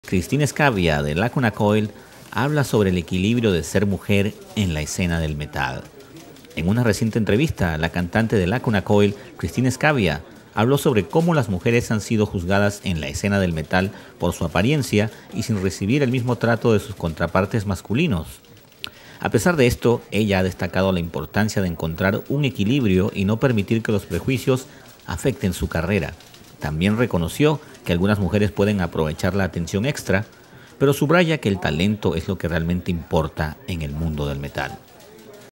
Cristina Scavia de Lacuna Coil habla sobre el equilibrio de ser mujer en la escena del metal. En una reciente entrevista, la cantante de Lacuna Coil, Cristina Scavia, habló sobre cómo las mujeres han sido juzgadas en la escena del metal por su apariencia y sin recibir el mismo trato de sus contrapartes masculinos. A pesar de esto, ella ha destacado la importancia de encontrar un equilibrio y no permitir que los prejuicios afecten su carrera. También reconoció que algunas mujeres pueden aprovechar la atención extra, pero subraya que el talento es lo que realmente importa en el mundo del metal.